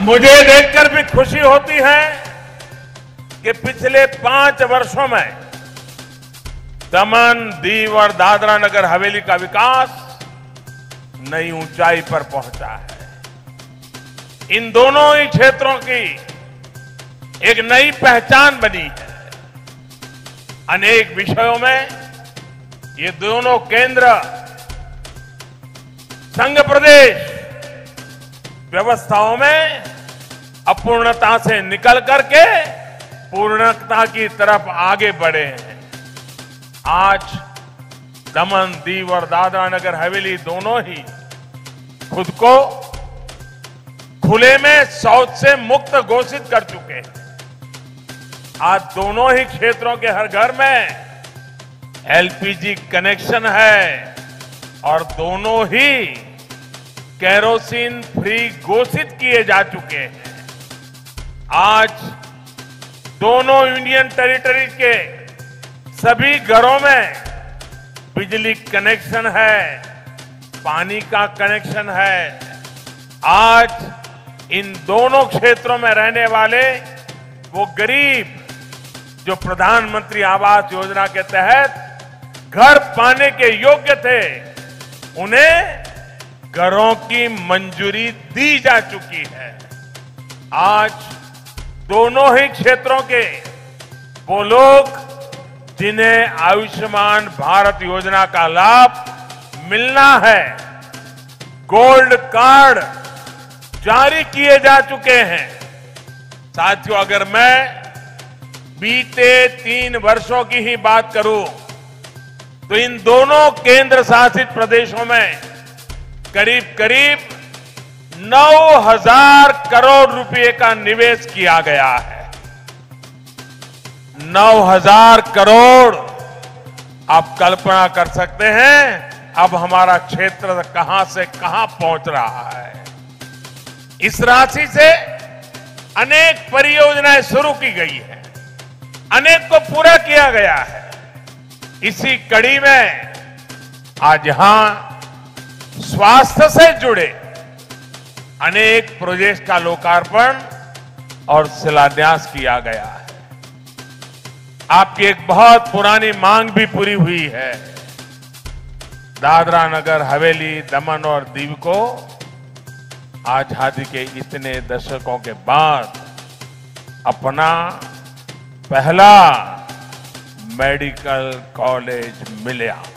मुझे देखकर भी खुशी होती है कि पिछले 5 वर्षों में दमन, दीव और दादरा नगर हवेली का विकास नई ऊंचाई पर पहुंचा है। इन दोनों ही क्षेत्रों की एक नई पहचान बनी है। अनेक विषयों में ये दोनों केंद्र संघ प्रदेश व्यवस्थाओं में अपूर्णता से निकल करके पूर्णता की तरफ आगे बढ़े हैं। आज दमन, दीव और दादरा नगर हवेली दोनों ही खुद को खुले में शौच से मुक्त घोषित कर चुके हैं। आज दोनों ही क्षेत्रों के हर घर में एलपीजी कनेक्शन है और दोनों ही केरोसिन फ्री घोषित किए जा चुके हैं। आज दोनों यूनियन टेरिटरी के सभी घरों में बिजली कनेक्शन है, पानी का कनेक्शन है। आज इन दोनों क्षेत्रों में रहने वाले वो गरीब जो प्रधानमंत्री आवास योजना के तहत घर पाने के योग्य थे, उन्हें घरों की मंजूरी दी जा चुकी है। आज दोनों ही क्षेत्रों के वो लोग जिन्हें आयुष्मान भारत योजना का लाभ मिलना है, गोल्ड कार्ड जारी किए जा चुके हैं। साथियों, अगर मैं बीते 3 वर्षों की ही बात करूं तो इन दोनों केंद्र शासित प्रदेशों में करीब करीब 9,000 करोड़ रुपए का निवेश किया गया है। 9,000 करोड़। आप कल्पना कर सकते हैं अब हमारा क्षेत्र कहां से कहां पहुंच रहा है। इस राशि से अनेक परियोजनाएं शुरू की गई है, अनेक को पूरा किया गया है। इसी कड़ी में आज यहां स्वास्थ्य से जुड़े अनेक प्रोजेक्ट का लोकार्पण और शिलान्यास किया गया है। आपकी एक बहुत पुरानी मांग भी पूरी हुई है। दादरा नगर हवेली, दमन और दीव को आजादी के इतने दशकों के बाद अपना पहला मेडिकल कॉलेज मिला।